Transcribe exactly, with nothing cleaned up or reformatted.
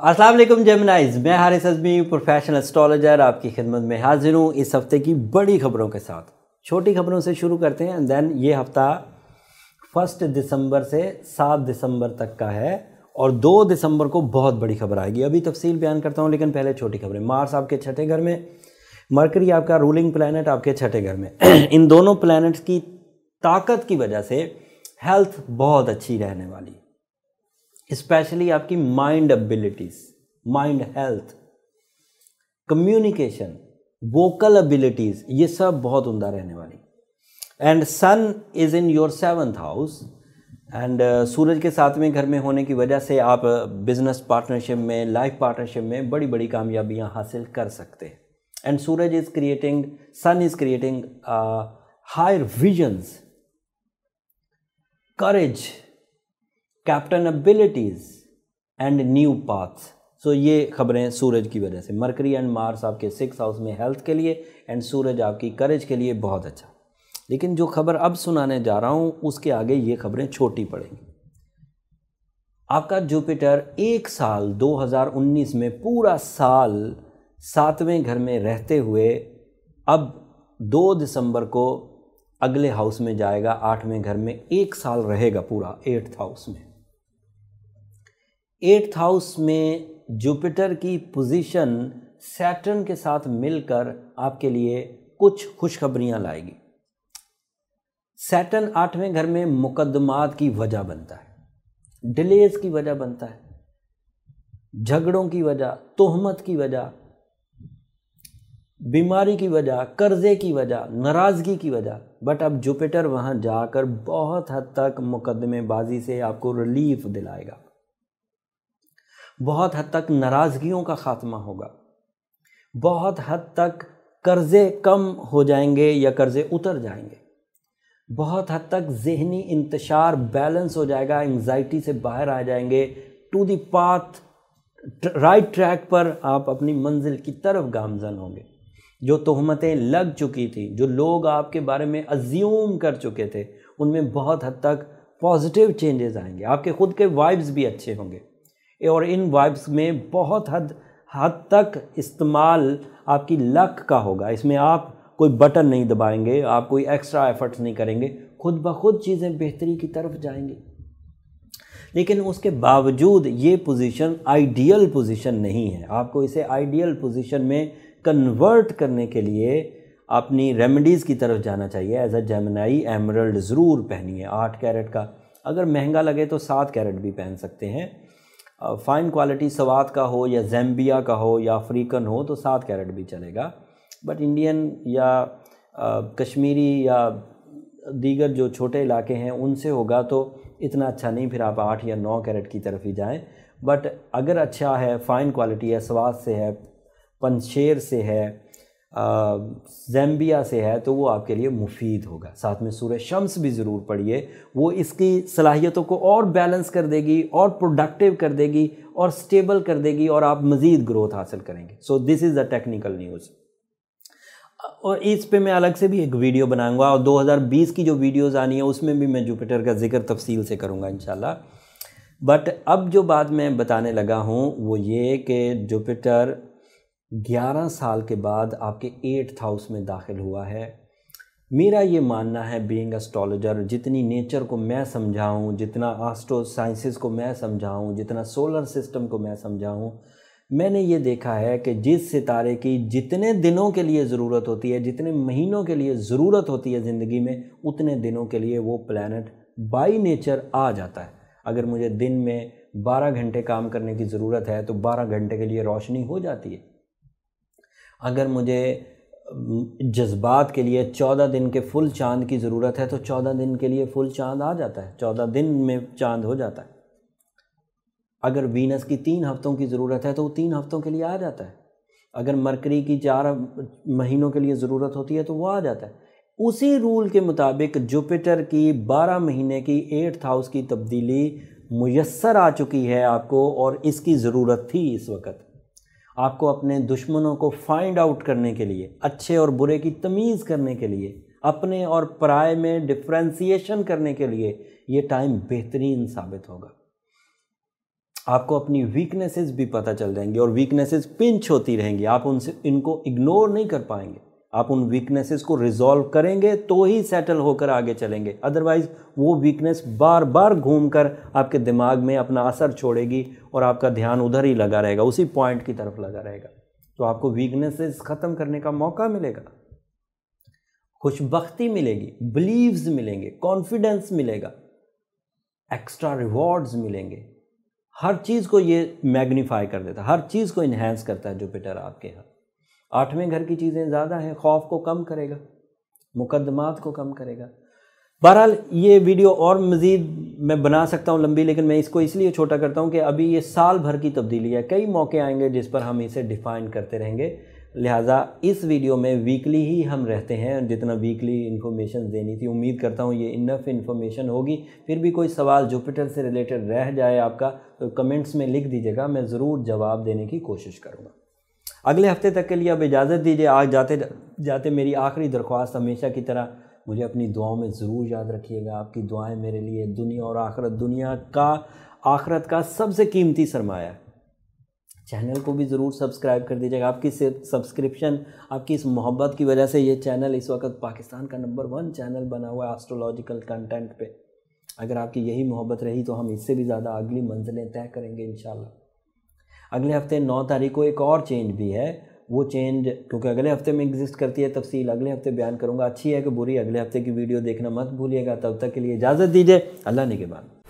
अस्सलाम वालेकुम जेमिनाइज, मैं हारिस अज़मी प्रोफेशनल एस्ट्रोलॉजर आपकी खिदमत में हाजिर हूँ इस हफ्ते की बड़ी खबरों के साथ। छोटी खबरों से शुरू करते हैं। देन ये हफ्ता फर्स्ट दिसंबर से सात दिसंबर तक का है और दो दिसंबर को बहुत बड़ी खबर आएगी। अभी तफसील बयान करता हूँ, लेकिन पहले छोटी खबरें। मार्स आपके छठे घर में, मरकरी आपका रूलिंग प्लैनेट आपके छठे घर में। इन दोनों प्लैनेट्स की ताकत की वजह से हेल्थ बहुत अच्छी रहने वाली, स्पेशली आपकी mind abilities, mind health, communication, vocal abilities, ये सब बहुत उम्दा रहने वाली। And sun is in your seventh house and सूरज के सातवें घर में होने की वजह से आप बिजनेस पार्टनरशिप में, लाइफ पार्टनरशिप में बड़ी बड़ी कामयाबियां हासिल कर सकते हैं। And Suraj is creating, sun is creating higher visions, courage, captain abilities and new paths. So ये खबरें सूरज की वजह से। मरकरी एंड मार्स आपके सिक्स हाउस में हेल्थ के लिए एंड सूरज आपकी करेज के लिए बहुत अच्छा। लेकिन जो खबर अब सुनाने जा रहा हूँ उसके आगे ये खबरें छोटी पड़ेंगी। आपका जुपिटर एक साल दो हज़ार उन्नीस में पूरा साल सातवें घर में रहते हुए अब दो दिसंबर को अगले हाउस में जाएगा, आठवें घर में एक साल रहेगा पूरा एट्थ हाउस में। एट्थ हाउस में जुपिटर की पोजीशन सैटर्न के साथ मिलकर आपके लिए कुछ खुशखबरियां लाएगी। सैटर्न आठवें घर में मुकदमात की वजह बनता है, डिलेज की वजह बनता है, झगड़ों की वजह, तोहमत की वजह, बीमारी की वजह, कर्जे की वजह, नाराज़गी की वजह। बट अब जुपिटर वहाँ जाकर बहुत हद तक मुकदमेबाजी से आपको रिलीफ दिलाएगा, बहुत हद तक नाराज़गियों का ख़ात्मा होगा, बहुत हद तक कर्जे कम हो जाएंगे या कर्जे उतर जाएंगे, बहुत हद तक ज़हनी इंतशार बैलेंस हो जाएगा, एंग्जाइटी से बाहर आ जाएंगे, to the path, right track पर आप अपनी मंजिल की तरफ गामज़न होंगे। जो तोहमतें लग चुकी थी, जो लोग आपके बारे में अज्यूम कर चुके थे, उनमें बहुत हद तक पॉजिटिव चेंजेस आएंगे। आपके खुद के वाइब्स भी अच्छे होंगे और इन वाइब्स में बहुत हद हद तक इस्तेमाल आपकी लक का होगा। इसमें आप कोई बटन नहीं दबाएंगे, आप कोई एक्स्ट्रा एफर्ट्स नहीं करेंगे, खुद ब खुद चीज़ें बेहतरी की तरफ जाएंगी। लेकिन उसके बावजूद ये पोजीशन आइडियल पोजीशन नहीं है। आपको इसे आइडियल पोजीशन में कन्वर्ट करने के लिए अपनी रेमेडीज़ की तरफ जाना चाहिए। एज अ जेमिनाई एमरल्ड ज़रूर पहनिए आठ कैरेट का, अगर महंगा लगे तो सात कैरेट भी पहन सकते हैं। फ़ाइन क्वालिटी सवात का हो या जैम्बिया का हो या अफ्रीकन हो तो सात कैरेट भी चलेगा। बट इंडियन या आ, कश्मीरी या दीगर जो छोटे इलाके हैं उनसे होगा तो इतना अच्छा नहीं, फिर आप आठ या नौ कैरेट की तरफ ही जाएं। बट अगर अच्छा है, फ़ाइन क्वालिटी है, सवात से है, पंशेर से है, जैम्बिया से है, तो वो आपके लिए मुफीद होगा। साथ में सूरज शम्स भी ज़रूर पढ़िए, वो इसकी सलाहियतों को और बैलेंस कर देगी और प्रोडक्टिव कर देगी और स्टेबल कर देगी और आप मज़ीद ग्रोथ हासिल करेंगे। So this is the technical news. और इस पे मैं अलग से भी एक वीडियो बनाऊंगा और दो हज़ार बीस की जो वीडियोज़ आनी है उसमें भी मैं जुपिटर का जिक्र तफसील से करूंगा इंशाल्लाह। बट अब जो बात मैं बताने लगा हूँ वो ये कि जुपिटर ग्यारह साल के बाद आपके एट्थ हाउस में दाखिल हुआ है। मेरा ये मानना है, बीइंग एस्ट्रोलॉजर, जितनी नेचर को मैं समझाऊँ, जितना एस्ट्रो साइंसेस को मैं समझाऊँ, जितना सोलर सिस्टम को मैं समझाऊँ, मैंने ये देखा है कि जिस सितारे की जितने दिनों के लिए ज़रूरत होती है, जितने महीनों के लिए ज़रूरत होती है ज़िंदगी में, उतने दिनों के लिए वो प्लैनेट बाई नेचर आ जाता है। अगर मुझे दिन में बारह घंटे काम करने की ज़रूरत है तो बारह घंटे के लिए रोशनी हो जाती है। अगर मुझे जज्बात के लिए चौदह दिन के फुल चांद की ज़रूरत है तो चौदह दिन के लिए फुल चांद आ जाता है, चौदह दिन में चांद हो जाता है। अगर वीनस की तीन हफ्तों की ज़रूरत है तो वो तीन हफ्तों के लिए आ जाता है। अगर मरकरी की चार महीनों के लिए ज़रूरत होती है तो वो आ जाता है। उसी रूल के मुताबिक जुपिटर की बारह महीने की एट्थ हाउस की तब्दीली मुयस्सर आ चुकी है आपको, और इसकी ज़रूरत थी इस वक्त। आपको अपने दुश्मनों को फाइंड आउट करने के लिए, अच्छे और बुरे की तमीज़ करने के लिए, अपने और पराये में डिफ्रेंसिएशन करने के लिए ये टाइम बेहतरीन साबित होगा। आपको अपनी वीकनेसेस भी पता चल जाएंगी और वीकनेसेस पिंच होती रहेंगी, आप उनसे इनको इग्नोर नहीं कर पाएंगे। आप उन वीकनेसेस को रिजॉल्व करेंगे तो ही सेटल होकर आगे चलेंगे, अदरवाइज़ वो वीकनेस बार बार घूमकर आपके दिमाग में अपना असर छोड़ेगी और आपका ध्यान उधर ही लगा रहेगा, उसी पॉइंट की तरफ लगा रहेगा। तो आपको वीकनेसेस ख़त्म करने का मौका मिलेगा, खुशबख्ती मिलेगी, बिलीव्स मिलेंगे, कॉन्फिडेंस मिलेगा, एक्स्ट्रा रिवॉर्ड्स मिलेंगे। हर चीज़ को ये मैग्नीफाई कर देता है, हर चीज़ को इन्हेंस करता है जुपिटर आपके यहाँ। आठवें घर की चीज़ें ज़्यादा हैं, खौफ को कम करेगा, मुकदमात को कम करेगा। बहरहाल ये वीडियो और मज़ीद मैं बना सकता हूँ लंबी, लेकिन मैं इसको इसलिए छोटा करता हूँ कि अभी ये साल भर की तब्दीली है, कई मौके आएंगे जिस पर हम इसे डिफ़ाइन करते रहेंगे। लिहाजा इस वीडियो में वीकली ही हम रहते हैं, जितना वीकली इन्फॉर्मेशन देनी थी। उम्मीद करता हूँ ये इनफ इन्फॉर्मेशन होगी। फिर भी कोई सवाल जुपिटर से रिलेटेड रह जाए आपका तो कमेंट्स में लिख दीजिएगा, मैं ज़रूर जवाब देने की कोशिश करूँगा। अगले हफ्ते तक के लिए अब इजाज़त दीजिए। आज जाते जाते मेरी आखिरी दरख्वास्त हमेशा की तरह, मुझे अपनी दुआओं में ज़रूर याद रखिएगा। आपकी दुआएं मेरे लिए दुनिया और आखिरत, दुनिया का आखिरत का सबसे कीमती सरमाया है। चैनल को भी ज़रूर सब्सक्राइब कर दीजिएगा। आपकी सब्सक्रिप्शन, आपकी इस मोहब्बत की वजह से ये चैनल इस वक्त पाकिस्तान का नंबर वन चैनल बना हुआ है एस्ट्रोलॉजिकल कंटेंट पे। अगर आपकी यही मोहब्बत रही तो हम इससे भी ज़्यादा अगली मंजिलें तय करेंगे इंशाल्लाह। अगले हफ्ते नौ तारीख को एक और चेंज भी है, वो चेंज क्योंकि अगले हफ्ते में एग्जिस्ट करती है, तफसील अगले हफ्ते बयान करूँगा। अच्छी है कि बुरी, अगले हफ्ते की वीडियो देखना मत भूलिएगा। तब तक के लिए इजाज़त दीजिए, अल्लाह ने के बाद।